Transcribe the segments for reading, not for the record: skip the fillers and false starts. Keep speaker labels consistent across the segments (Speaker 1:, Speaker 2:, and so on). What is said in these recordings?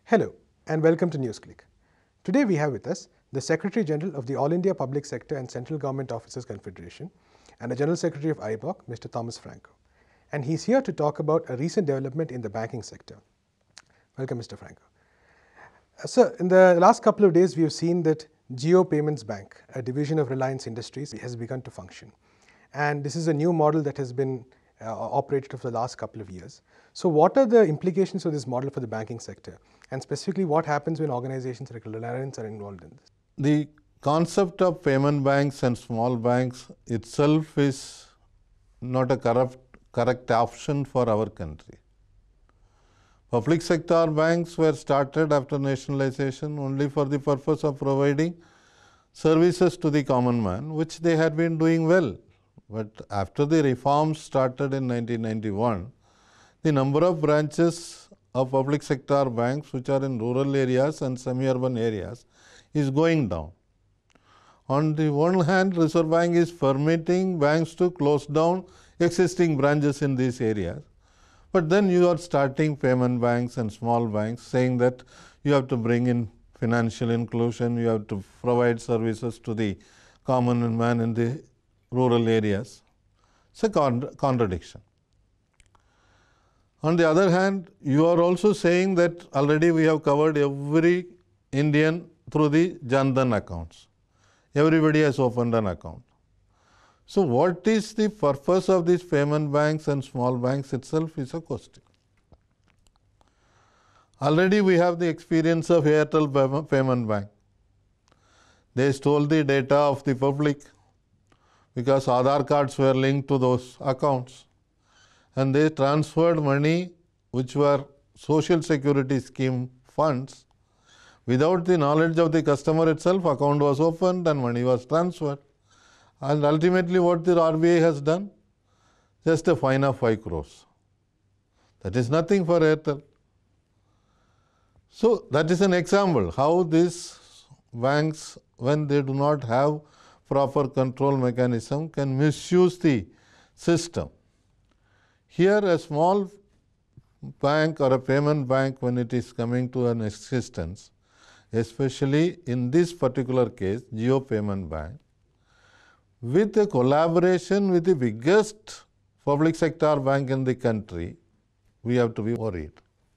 Speaker 1: Hello and welcome to Newsclick. Today we have with us the Secretary General of the All India Public Sector and Central Government Officers Confederation and the General Secretary of AIBOC, Mr. Thomas Franco. And he's here to talk about a recent development in the banking sector. Welcome, Mr. Franco. Sir, in the last couple of days we have seen that Jio-payments Bank, a division of Reliance Industries, has begun to function. And this is a new model that has been operated for the last couple of years. So what are the implications of this model for the banking sector? And specifically, what happens when organizations like Reliance are involved in this?
Speaker 2: The concept of payment banks and small banks itself is not a correct option for our country. Public sector banks were started after nationalization only for the purpose of providing services to the common man, which they had been doing well. But after the reforms started in 1991, the number of branches of public sector banks which are in rural areas and semi-urban areas is going down. On the one hand, Reserve Bank is permitting banks to close down existing branches in these areas. But then you are starting payment banks and small banks, saying that you have to bring in financial inclusion, you have to provide services to the common man in the rural areas. It's a contradiction. On the other hand, you are also saying that already we have covered every Indian through the Jan Dhan accounts. Everybody has opened an account. So what is the purpose of these payment banks and small banks itself is a question. Already we have the experience of Airtel Payment Bank. They stole the data of the public because Aadhaar cards were linked to those accounts, and they transferred money which were social security scheme funds. Without the knowledge of the customer itself, account was opened and money was transferred. And ultimately what the RBI has done? Just a fine of 5 crores. That is nothing for Airtel. So that is an example how these banks, when they do not have proper control mechanism, can misuse the system. Here a small bank or a payment bank, when it is coming to an existence, especially in this particular case, Jio-Payment Bank, with a collaboration with the biggest public sector bank in the country, we have to be worried.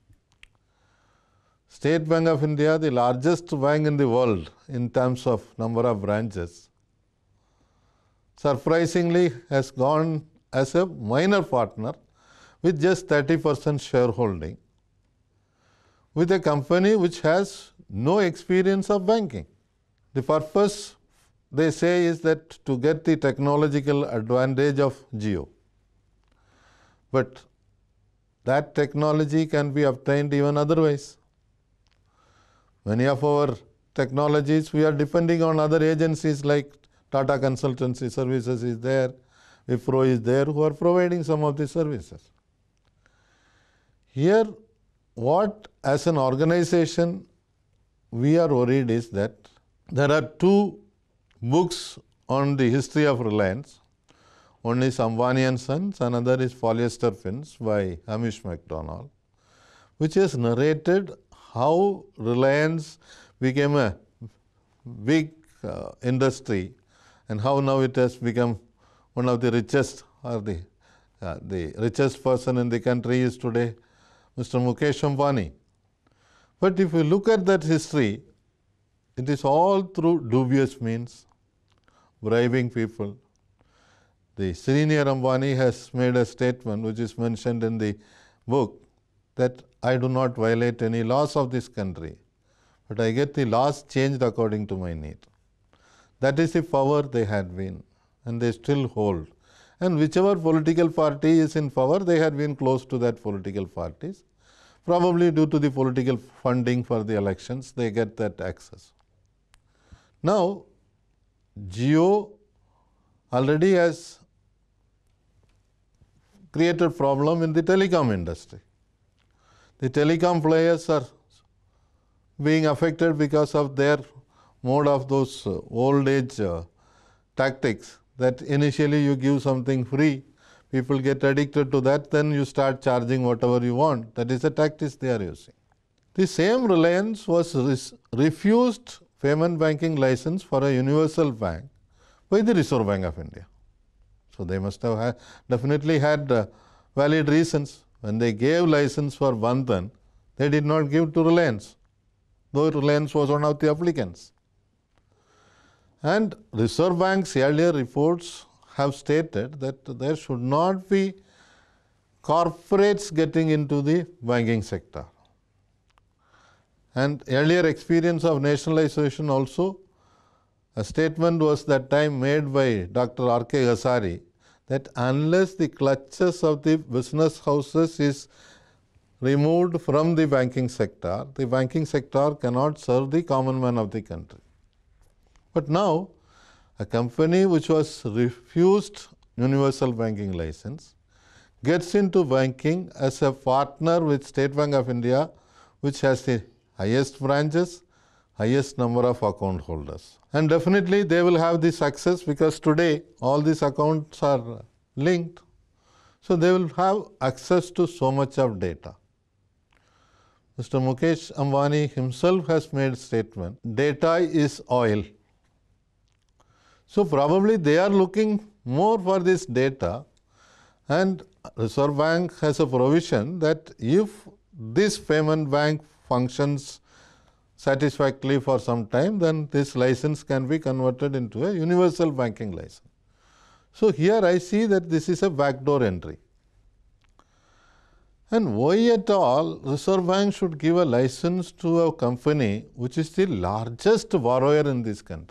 Speaker 2: State Bank of India, the largest bank in the world in terms of number of branches, surprisingly has gone as a minor partner with just 30% shareholding with a company which has no experience of banking. The purpose, they say, is that to get the technological advantage of Jio. But that technology can be obtained even otherwise. Many of our technologies, we are depending on other agencies like Tata Consultancy Services is there, Wipro is there, who are providing some of the services. Here, what as an organization we are worried is that there are two books on the history of Reliance. One is Ambani and Sons, another is Polyester Fins by Hamish MacDonald, which has narrated how Reliance became a big industry and how now it has become one of the richest, or the richest person in the country is today Mr. Mukesh Ambani. But if you look at that history, it is all through dubious means, bribing people. The senior Ambani has made a statement which is mentioned in the book that I do not violate any laws of this country, but I get the laws changed according to my need. That is the power they had been, and they still hold. And whichever political party is in power, they had been close to that political parties. Probably due to the political funding for the elections, they get that access. Now, Jio already has created problem in the telecom industry. The telecom players are being affected because of their mode of those old age tactics, that initially you give something free, people get addicted to that, then you start charging whatever you want. That is the tactics they are using. The same Reliance was refused payment banking license for a universal bank by the Reserve Bank of India. So they must have definitely had valid reasons. When they gave license for Bandhan, they did not give to Reliance, though Reliance was one of the applicants. And Reserve Bank's earlier reports have stated that there should not be corporates getting into the banking sector. And earlier experience of nationalization also, a statement was that time made by Dr. R.K. Ghasari that unless the clutches of the business houses is removed from the banking sector cannot serve the common man of the country. But now, a company which was refused universal banking license gets into banking as a partner with State Bank of India, which has the highest branches, highest number of account holders. And definitely they will have the success because today all these accounts are linked. So they will have access to so much of data. Mr. Mukesh Ambani himself has made a statement, data is oil. So probably they are looking more for this data, and Reserve Bank has a provision that if this payment bank functions satisfactorily for some time, then this license can be converted into a universal banking license. So here I see that this is a backdoor entry. And why at all Reserve Bank should give a license to a company which is the largest borrower in this country?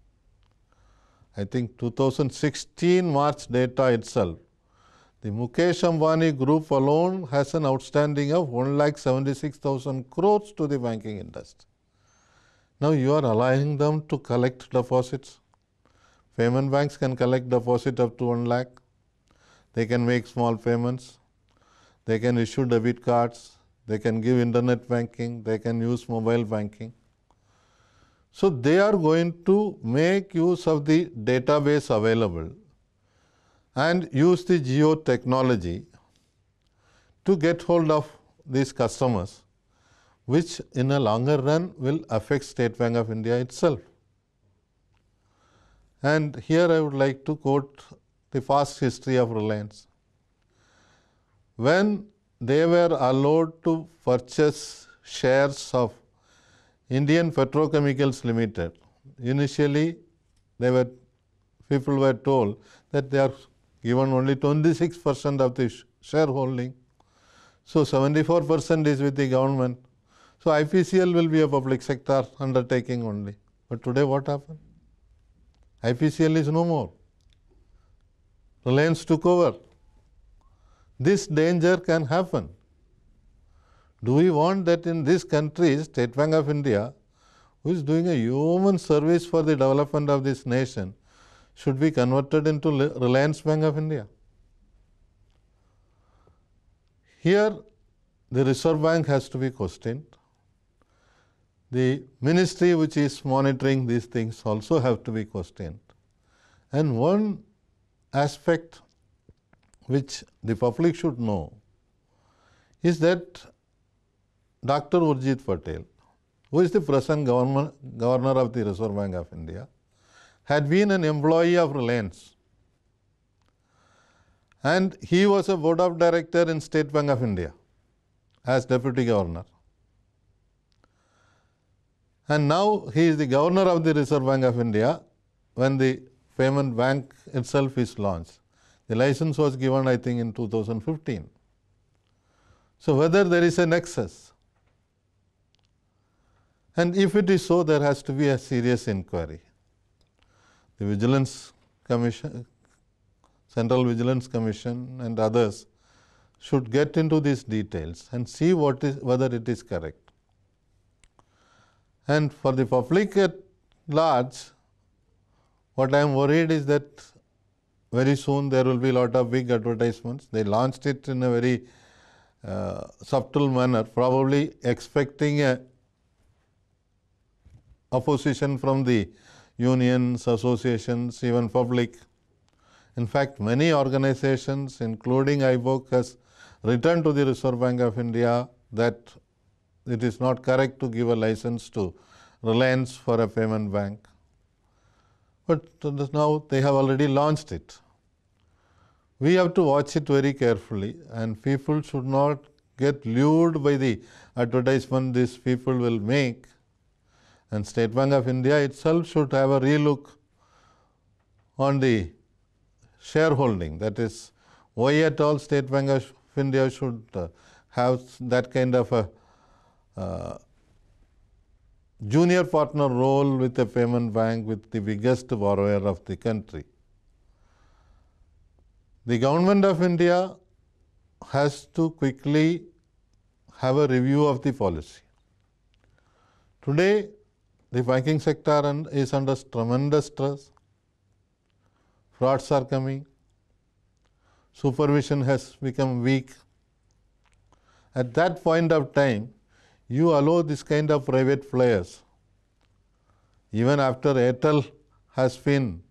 Speaker 2: I think 2016 March data itself, the Mukesh Ambani group alone has an outstanding of 1,76,000 crores to the banking industry. Now you are allowing them to collect deposits. Payment banks can collect deposit up to 1 lakh. They can make small payments. They can issue debit cards. They can give internet banking. They can use mobile banking. So they are going to make use of the database available and use the Jio technology to get hold of these customers, which in a longer run will affect State Bank of India itself. And here I would like to quote the past history of Reliance. When they were allowed to purchase shares of Indian Petrochemicals Limited, initially people were told that they are given only 26% of the shareholding. So 74% is with the government. So IPCL will be a public sector undertaking only. But today what happened? IPCL is no more. Reliance took over. This danger can happen. Do we want that in this country, State Bank of India, who is doing a human service for the development of this nation, should be converted into Reliance Bank of India? Here, the Reserve Bank has to be questioned. The ministry which is monitoring these things also have to be questioned. And one aspect which the public should know is that Dr. Urjit Patel, who is the present governor of the Reserve Bank of India, had been an employee of Reliance. And he was a board of director in State Bank of India as deputy governor. And now he is the governor of the Reserve Bank of India when the payment bank itself is launched. The license was given, I think, in 2015. So whether there is a nexus, and if it is so, there has to be a serious inquiry. The Vigilance Commission, Central Vigilance Commission and others should get into these details and see whether it is correct. And for the public at large, what I am worried is that very soon there will be a lot of big advertisements. They launched it in a very subtle manner, probably expecting a opposition from the unions, associations, even public. In fact, many organizations, including AIBOC, has written to the Reserve Bank of India that it is not correct to give a license to Reliance for a payment bank. But now they have already launched it. We have to watch it very carefully, and people should not get lured by the advertisement these people will make. And State Bank of India itself should have a relook on the shareholding. That is, why at all State Bank of India should have that kind of a junior partner role with a payment bank, with the biggest borrower of the country. The government of India has to quickly have a review of the policy. Today, the banking sector is under tremendous stress. Frauds are coming. Supervision has become weak. At that point of time, you allow this kind of private players, even after Airtel has been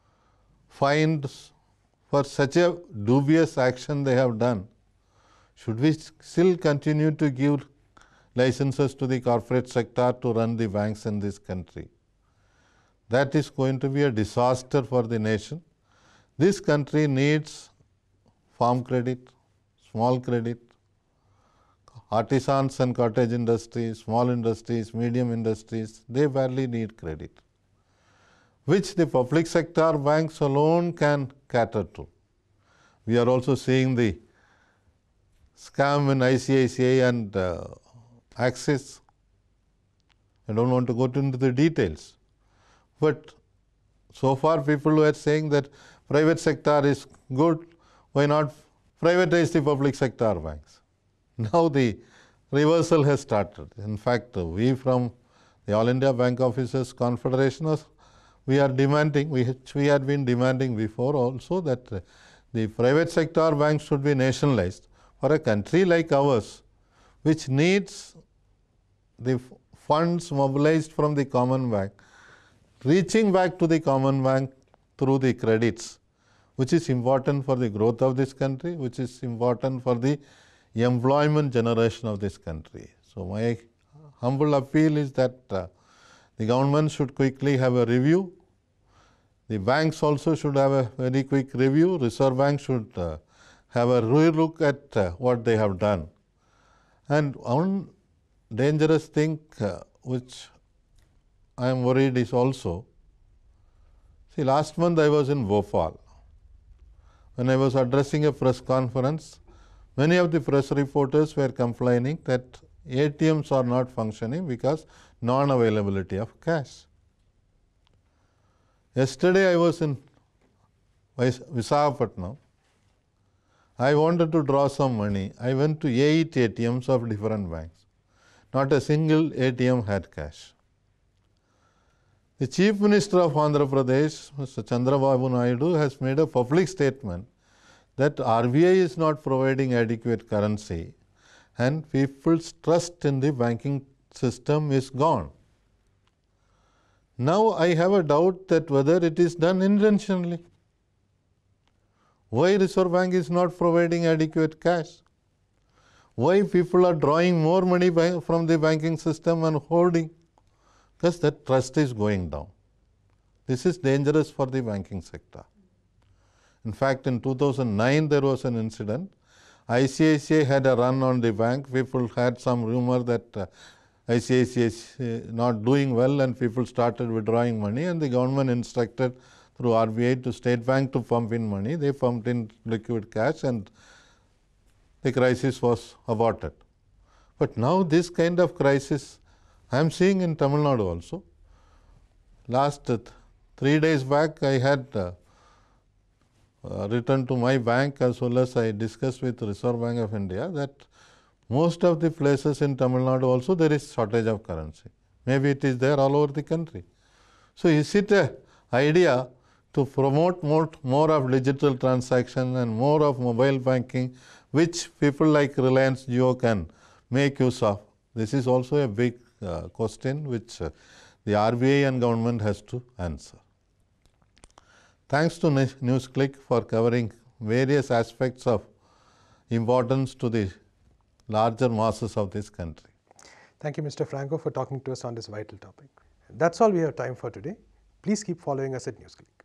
Speaker 2: fined for such a dubious action they have done, should we still continue to give licenses to the corporate sector to run the banks in this country? That is going to be a disaster for the nation. This country needs farm credit, small credit, artisans and cottage industries, small industries, medium industries, they barely need credit, which the public sector banks alone can cater to. We are also seeing the scam in ICICI and Axis. I don't want to go into the details, but so far people were saying that private sector is good, why not privatize the public sector banks? Now the reversal has started. In fact, we from the All India Bank Officers Confederation, we are demanding, which we had been demanding before also, that the private sector banks should be nationalized for a country like ours, which needs the funds mobilized from the common bank, reaching back to the common bank through the credits, which is important for the growth of this country, which is important for the employment generation of this country. So my humble appeal is that the government should quickly have a review. The banks also should have a very quick review. Reserve Bank should have a relook at what they have done. And one dangerous thing which I am worried is also, see, last month I was in Bhopal. When I was addressing a press conference, many of the press reporters were complaining that ATMs are not functioning because non-availability of cash. Yesterday I was in Visakhapatnam. I wanted to draw some money. I went to 8 ATMs of different banks. Not a single ATM had cash. The Chief Minister of Andhra Pradesh, Mr. Chandrababu Naidu, has made a public statement that RBI is not providing adequate currency and people's trust in the banking system is gone. Now I have a doubt that whether it is done intentionally. Why Reserve Bank is not providing adequate cash? Why people are drawing more money from the banking system and holding? Because that trust is going down. This is dangerous for the banking sector. In fact, in 2009 there was an incident. ICICI had a run on the bank. People had some rumor that ICICI is not doing well and people started withdrawing money, and the government instructed through RBI to State Bank to pump in money. They pumped in liquid cash and the crisis was aborted. But now this kind of crisis I am seeing in Tamil Nadu also. Last 3 days back I had returned to my bank, as well as I discussed with Reserve Bank of India, that most of the places in Tamil Nadu also there is shortage of currency. Maybe it is there all over the country. So is it an idea to promote more of digital transaction and more of mobile banking, which people like Reliance Jio can make use of? This is also a big question which the RBI and government has to answer. Thanks to Newsclick for covering various aspects of importance to the larger masses of this country.
Speaker 1: Thank you, Mr. Franco, for talking to us on this vital topic. That's all we have time for today. Please keep following us at Newsclick.